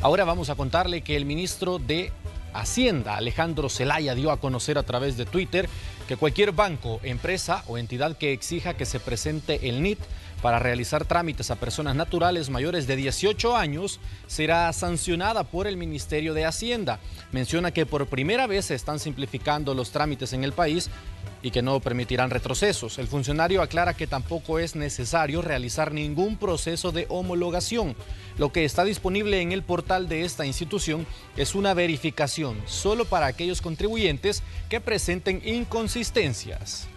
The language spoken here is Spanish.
Ahora vamos a contarle que el ministro de Hacienda, Alejandro Zelaya, dio a conocer a través de Twitter que cualquier banco, empresa o entidad que exija que se presente el NIT para realizar trámites a personas naturales mayores de 18 años será sancionada por el Ministerio de Hacienda. Menciona que por primera vez se están simplificando los trámites en el país y que no permitirán retrocesos. El funcionario aclara que tampoco es necesario realizar ningún proceso de homologación. Lo que está disponible en el portal de esta institución es una verificación solo para aquellos contribuyentes que presenten inconsistencias.